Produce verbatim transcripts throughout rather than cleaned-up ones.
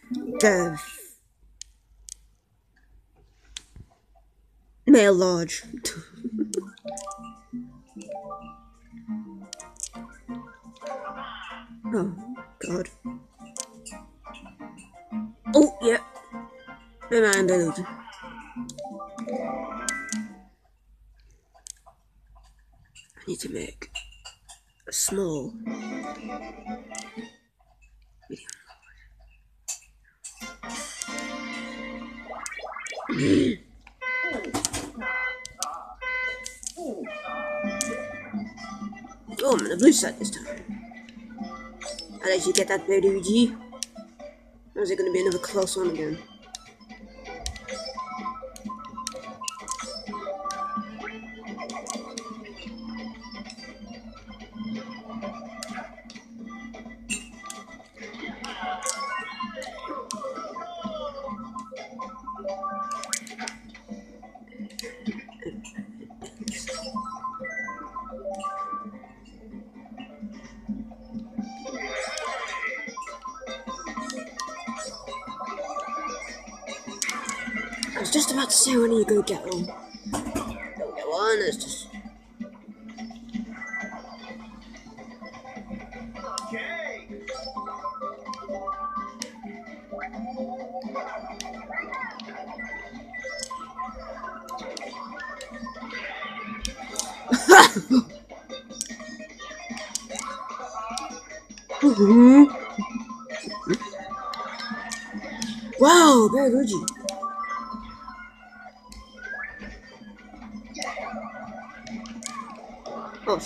The male large. Oh, God. Oh, yeah. Never mind, dude. I need to make a small medium. Oh, I'm on the blue side this time. I'll let you get that bird, Luigi. Or is it going to be another close one again? I was just about to say when are you going to get one? Don't get one, it's just... Wow, very Luigi. Oh.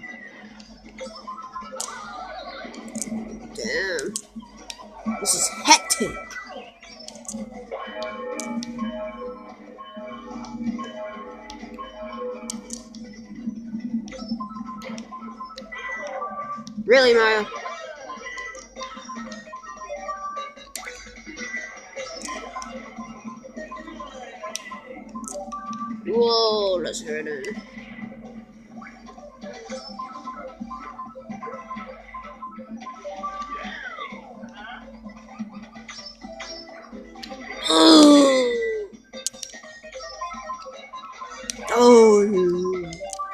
Damn. This is hectic. Really, Mario? Whoa, let's hurt it. Oh. Oh.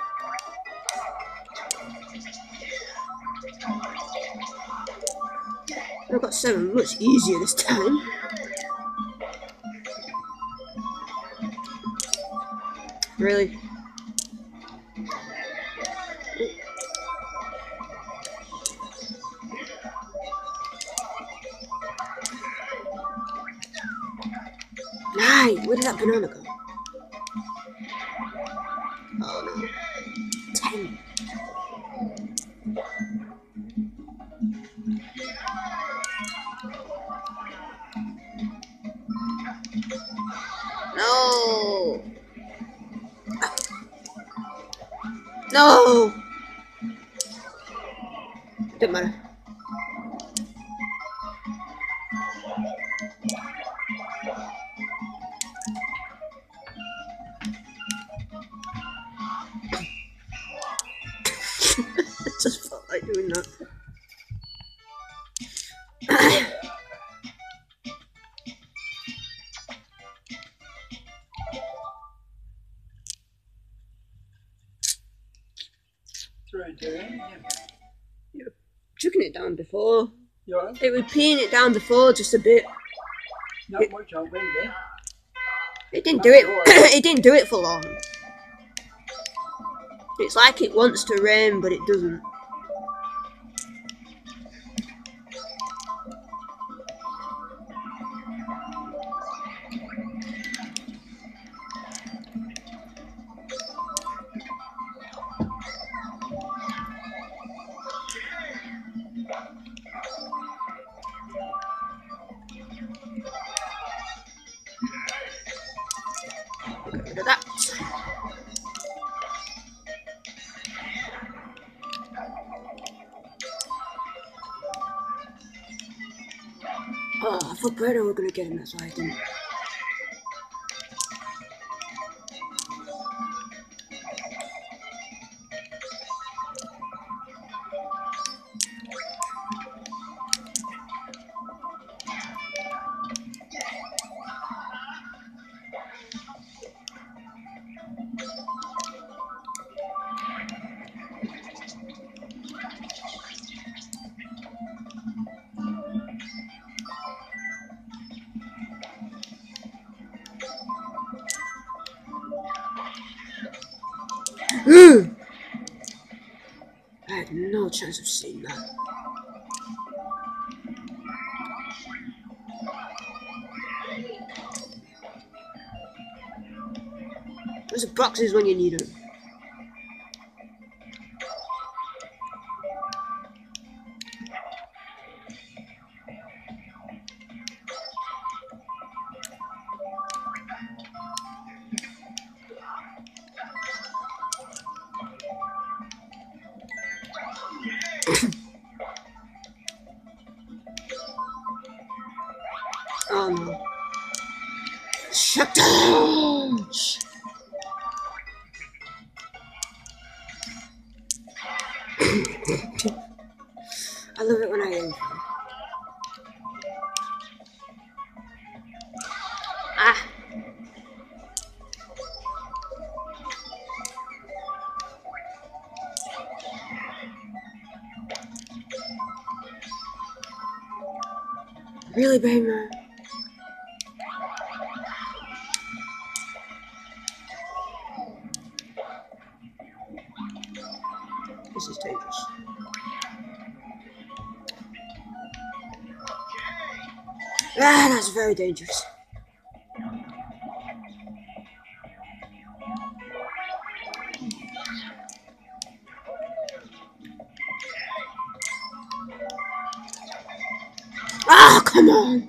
I got seven much easier this time. Really? Nine! Where did that banana go? Oh no. Ten. No! No! Didn't matter. I just felt like doing that. Right there. You were chucking it down before. Yeah. It was peeing it down before just a bit. Not It, much on wind, eh? it didn't do it. It didn't do it for long. It's like it wants to rain, but it doesn't. Get rid of that. Oh, I thought Breda were gonna get him, that's why I didn't. Ugh. I had no chance of seeing that. There's boxes when you need them. Oh no. Shut down! I love it when I aim. Ah! Really, Bayman? This is dangerous. Ah, that's very dangerous. Ah, come on!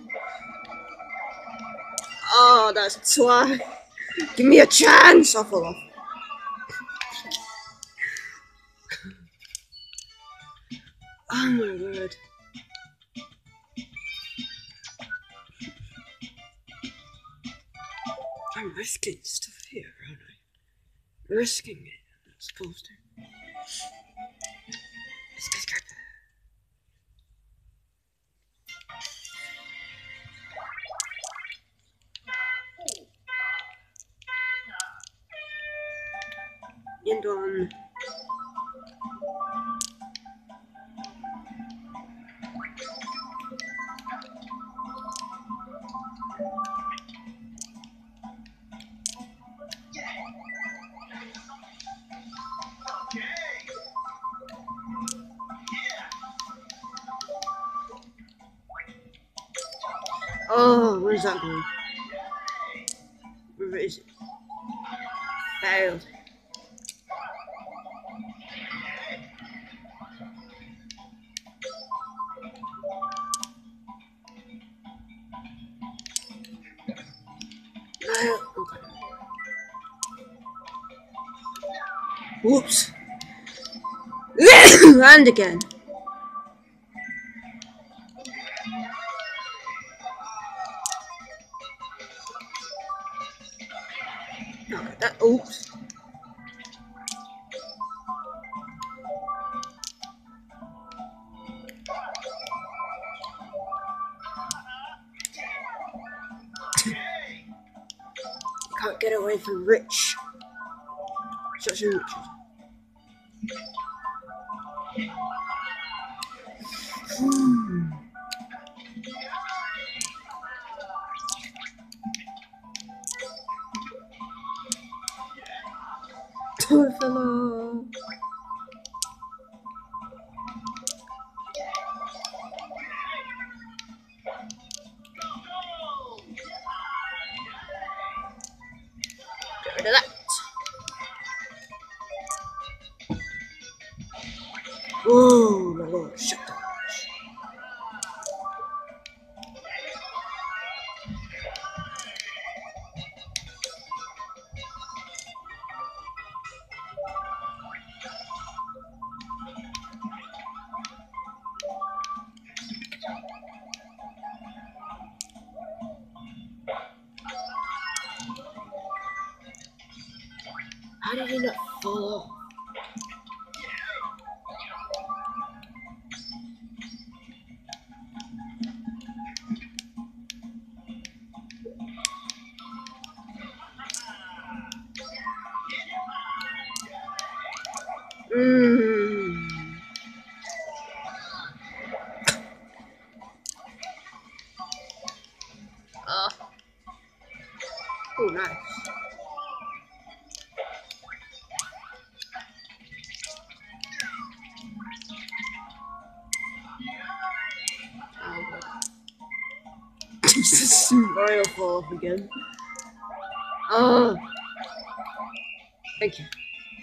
Oh, that's why. Give me a chance! I'll fall off. Oh my word. I'm risking stuff here, aren't I? Risking it. I'm not supposed to. Let's get scared. End on. Oh, where's that going? Where is it? Failed. Okay. Whoops. And again. Okay, that, oops. Can't get away from Rich. Such a Rich. Hmm. Poor fellow. Get rid of that. Oh my lord, shut down. How did he not fall off? Mmm. Oh. Oh, nice. Jesus, Mario fall off again. Oh, thank you.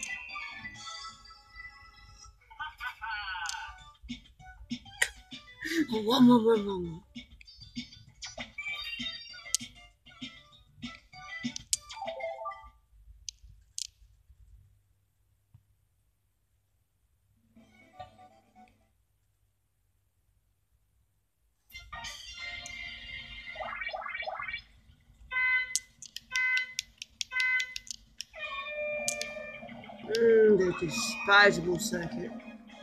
Oh, one more, one more, one more. Mmm, the despisable circuit.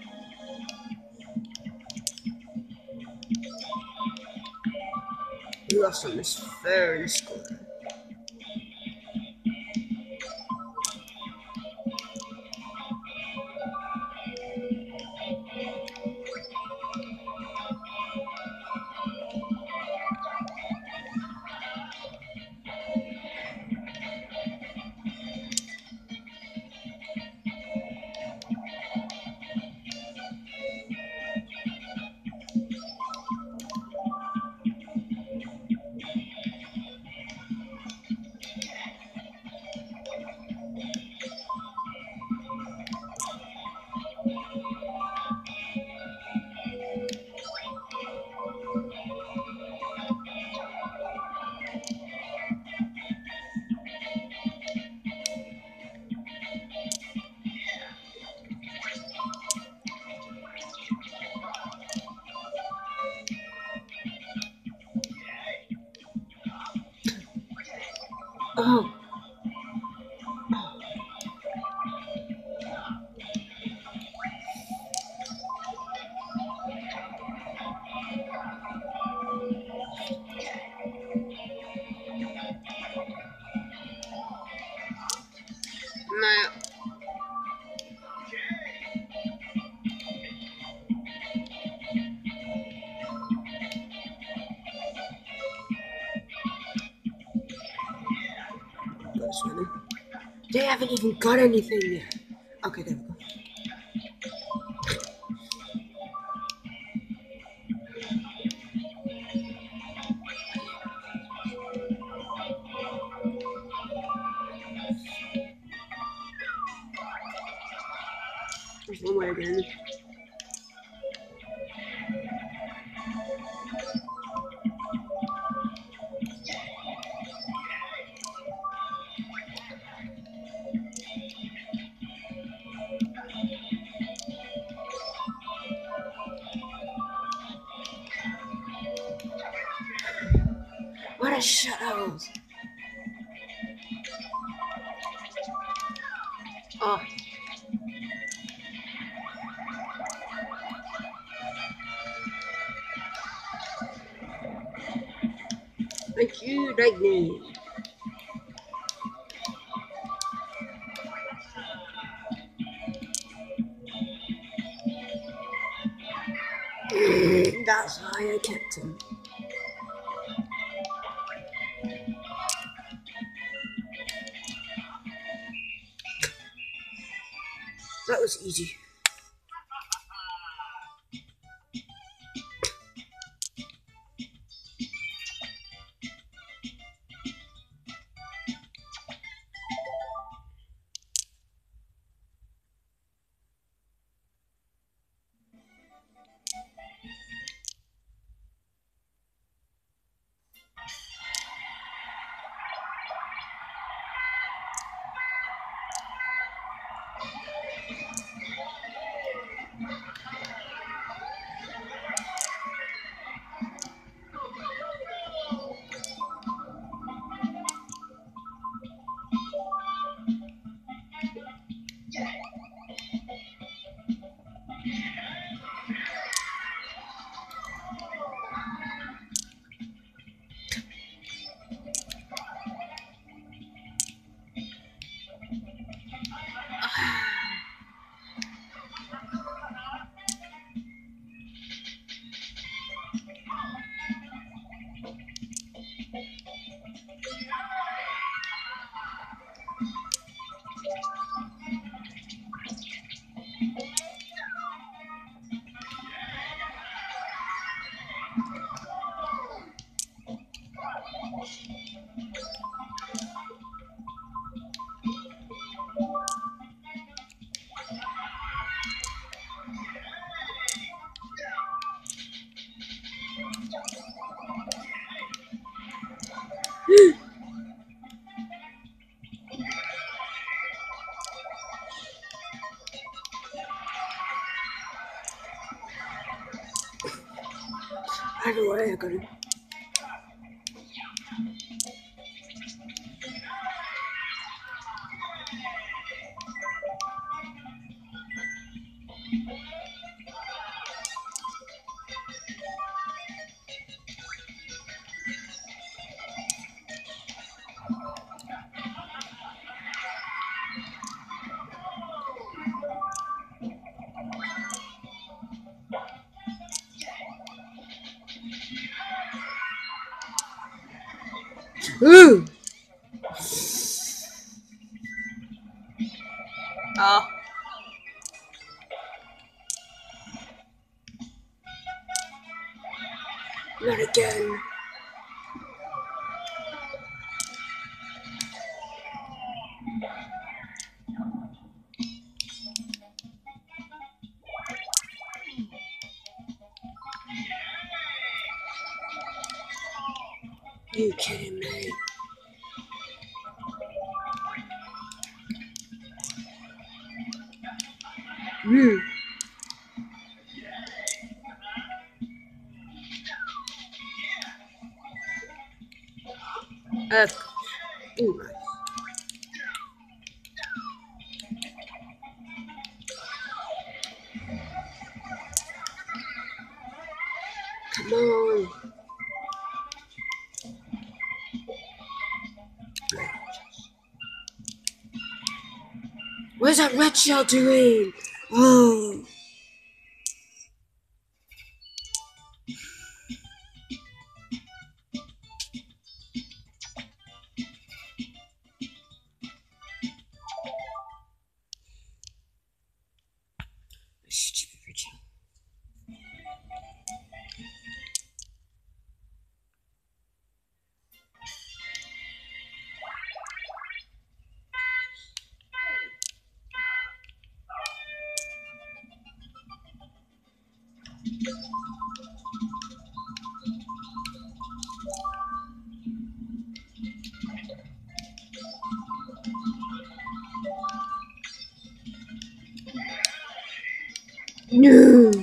We lost on this fair and square. Oh. No. That's funny. They haven't even got anything yet. Okay, there we go. There's one way again. What a shadows! Oh. Thank you, lightning. That's why I kept him. That was easy. I don't know where I got him. Ooh! Oh. Not again. Are you kidding me? Hmm. Uh, ooh. Come on. What's that red shell doing? Oh. Stupid red shell. No.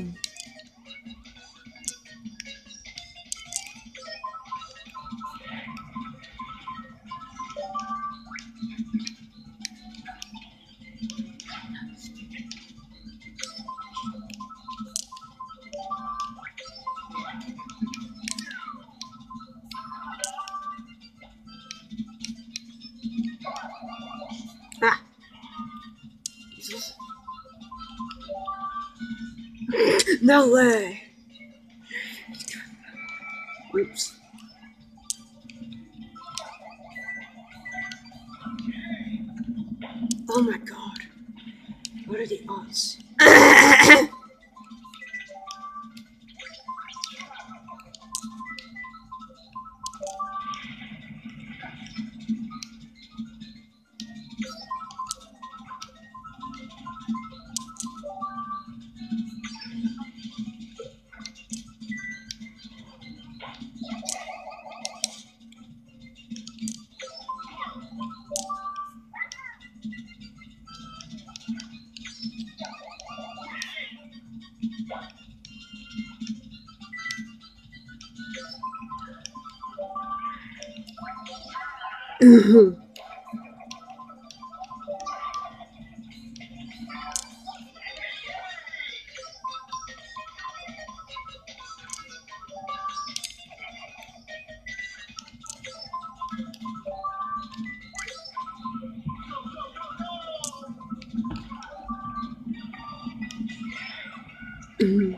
Ah. No way. Oops. Oh my god. What are the odds? Mhm. Mhm.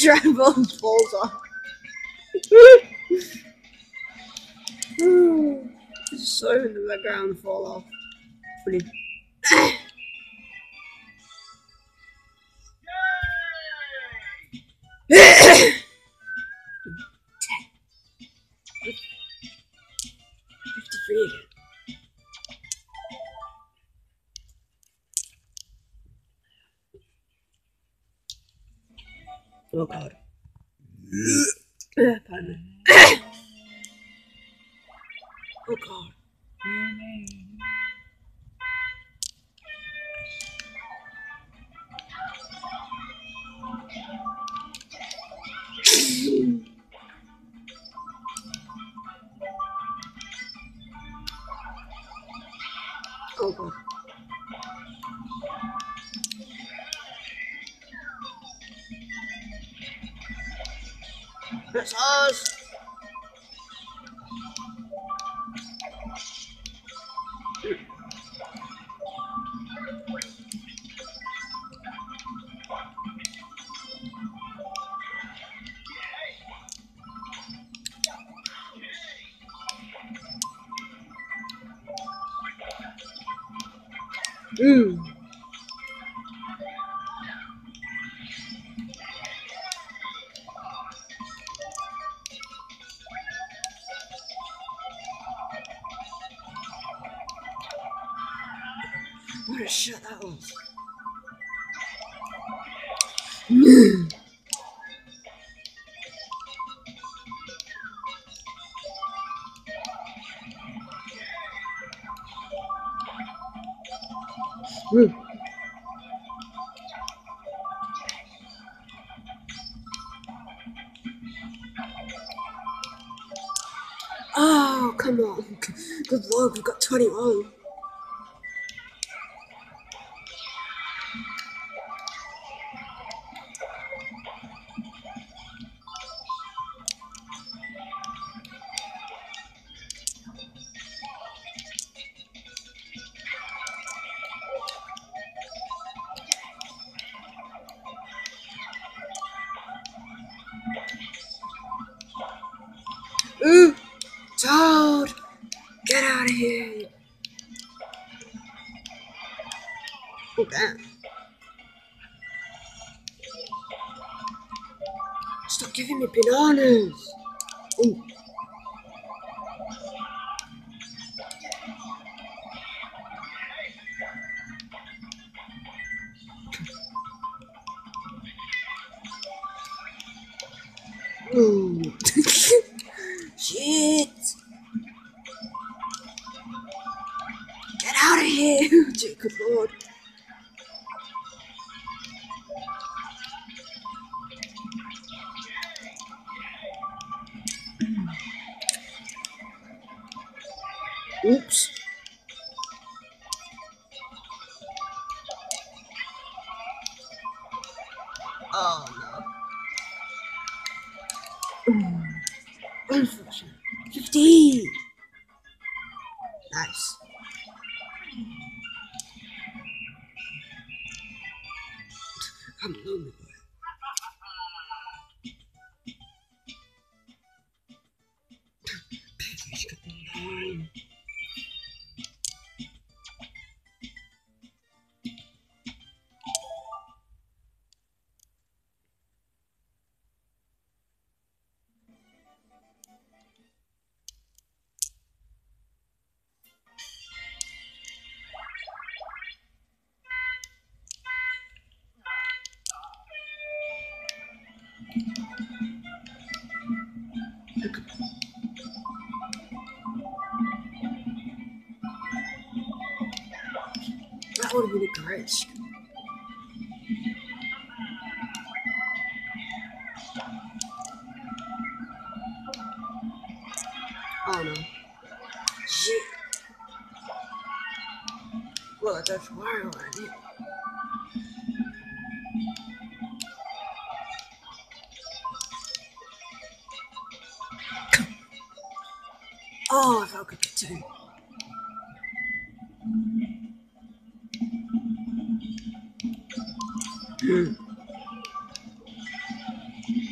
Travel falls off. So in the background fall off. Funny. fifty-three again. Oh god. Pardon me. Oh god. Oh god. That's us. Mm. What a shot that was. Mm. Mm. Oh, come on. Good luck, we've got twenty-one. Ooh, Toad, get out of here. Oh, damn. Stop giving me bananas. Ooh. Ooh. Shit. Get out of here. Good lord. Oops. Oh no. Mm. Unfortunate. fifteen. Nice. I'm lonely boy. Baby's got nine. That would have been a great score. Oh no. Shit. Well, that's why I did. Oh, if I could get two. Hmm.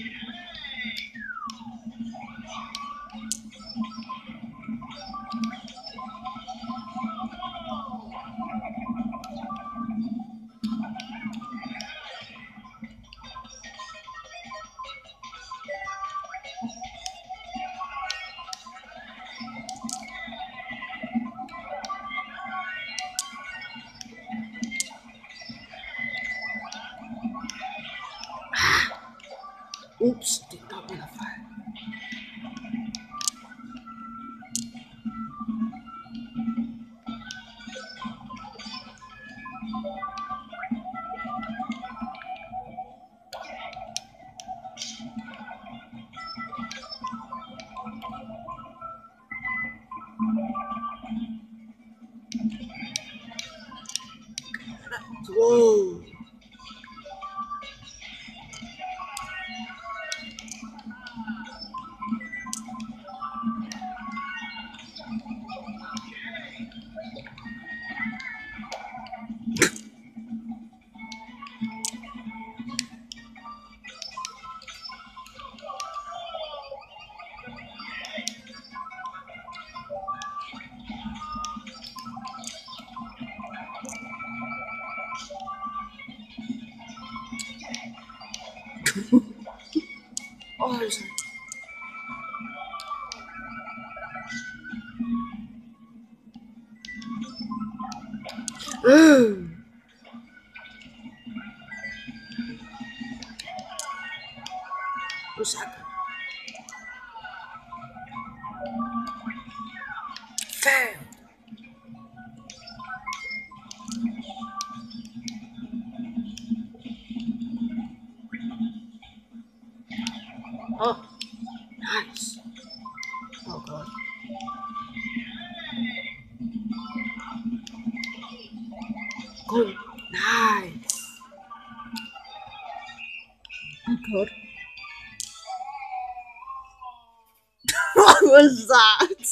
Whoa. Oh, I'm sorry. Mm. What's happening? Fail. Oh, nice. Oh god. Good. Nice. Oh god. What was that?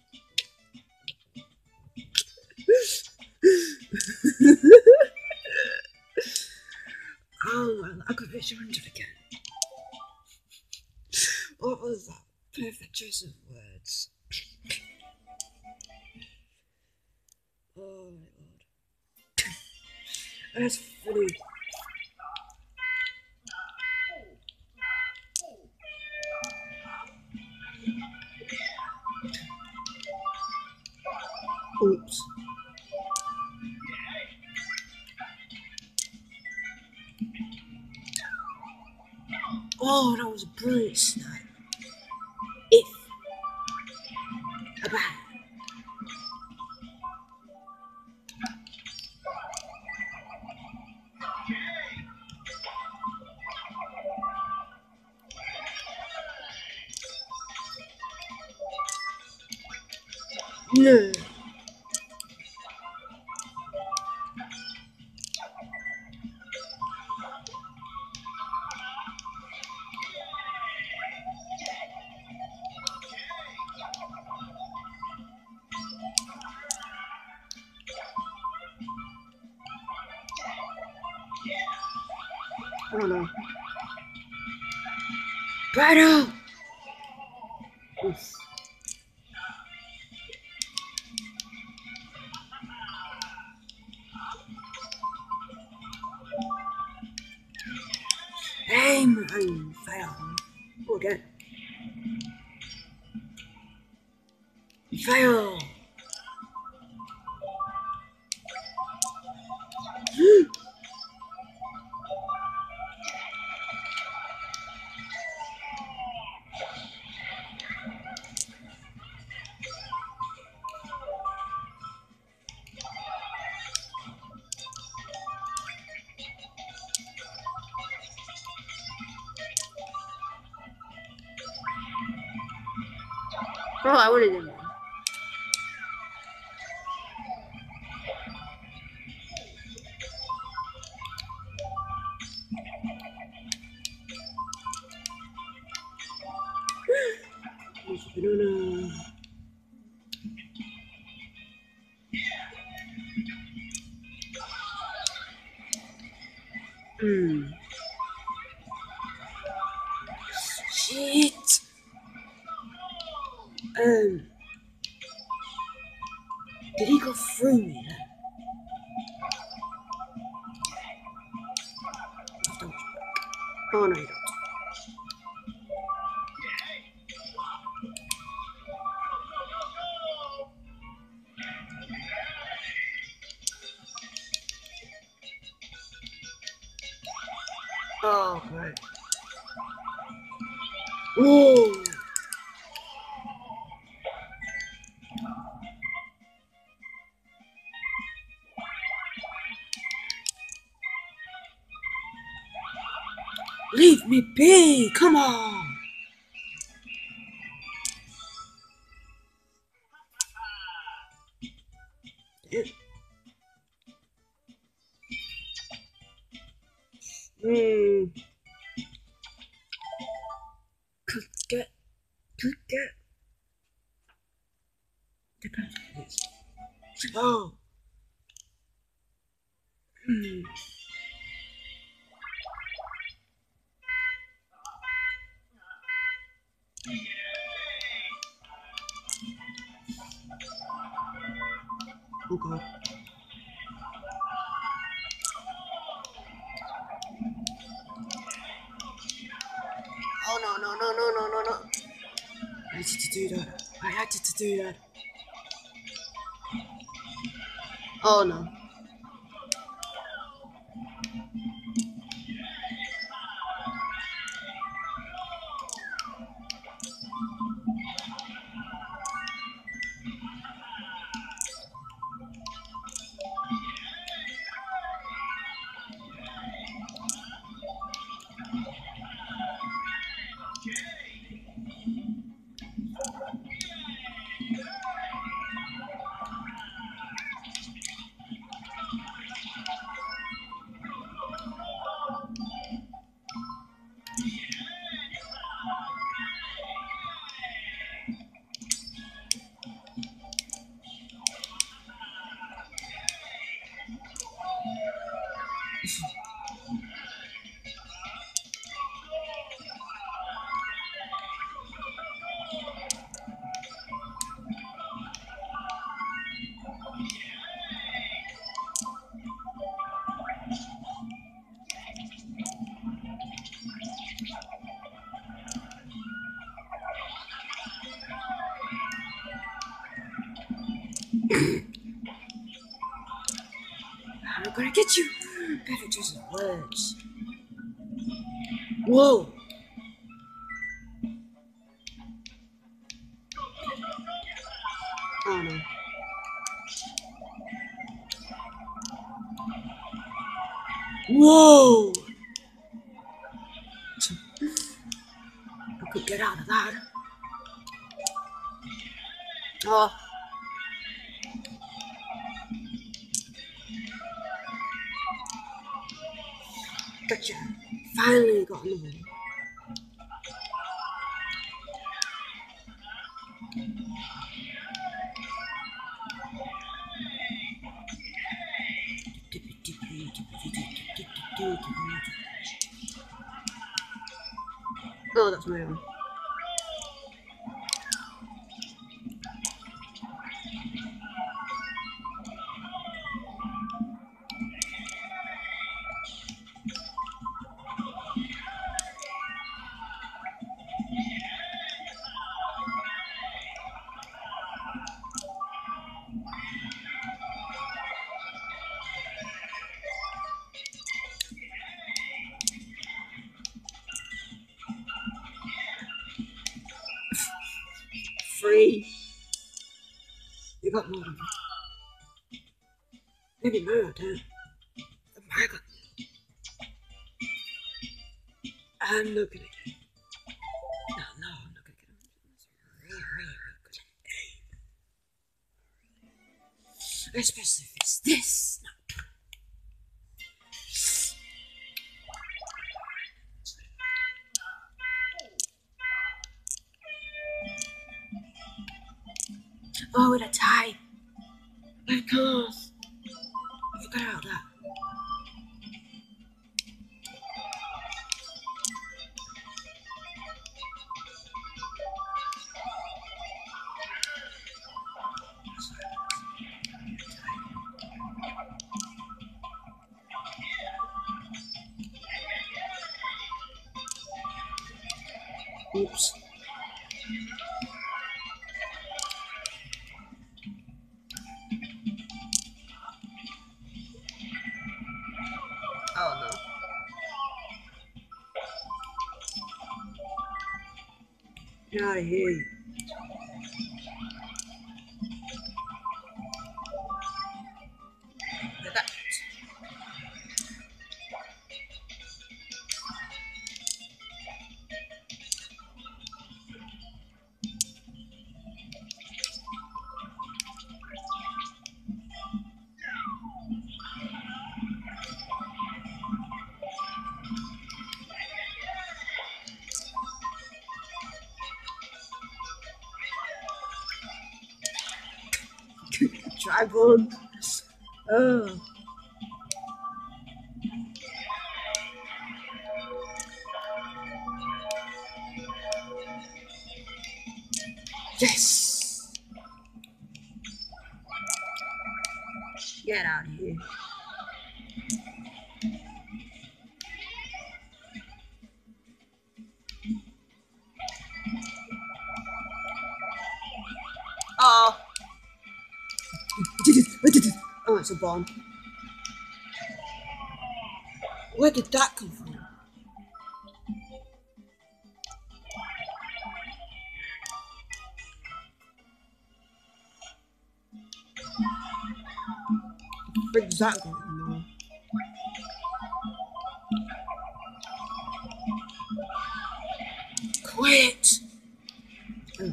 Oh my, I could reach one hundred again. What was that? Perfect choice of words. Oh my god. That's funny. Oops. Oh, that was a brilliant snipe. If. A bad. No. Oh no. Battle! Oof. Aim and fail. Oh, again. Fail. Oh, I wanted him. Banana. Hmm. Shit. Um. Did he go through me? Oh no, he don't. Oh, great. Whoa. Leave me be. Come on. Yeah. Hmm. Could get. Could get. Depends on this. Oh. Hmm. Oh god. Oh no no no no no no no. I had to do that. I had to do that. Oh no. I'm gonna get you. Better choose the words. Whoa. Oh no. Whoa. I could get out of that. Oh. Gotcha. Finally got in the wall. Oh, that's my own. Free. You got more of it. Maybe more, too. Oh my god. I'm not gonna get it. No, no, I'm not gonna get it. Really, really, really good. Especially if it's this. No. Oh, and a tie. Of course. I forgot about that. Oops. Oh no. Get out of here. Like that. Dragon. Oh. Yes. Get out of here. Oh. I did it. I did it. Oh, it's a bomb. Where did that come from? Where's that going from? Quiet! Oh.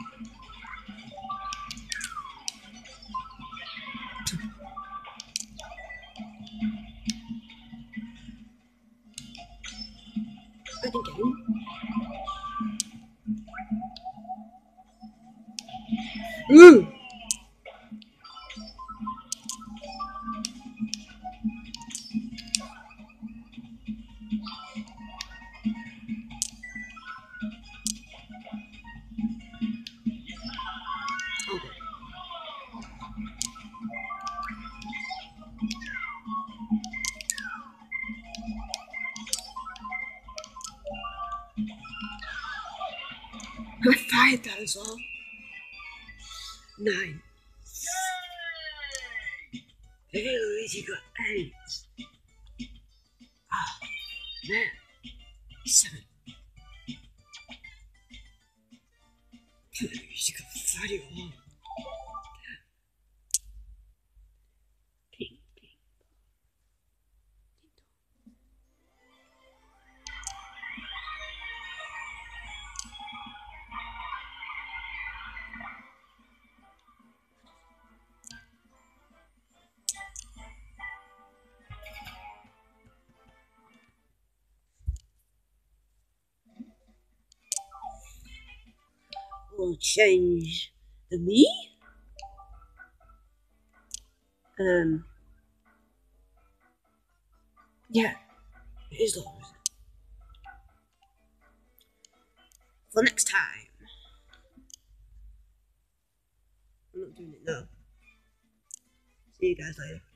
I didn't get him. Ooh! Okay. I fired that as well. Nine. Hey, Luigi got eight. Ah, man. Seven. Luigi got thirty-one. Ping, ping. We'll change the me. Um. Yeah, it is long, isn't it? For next time. I'm not doing it now. See you guys later.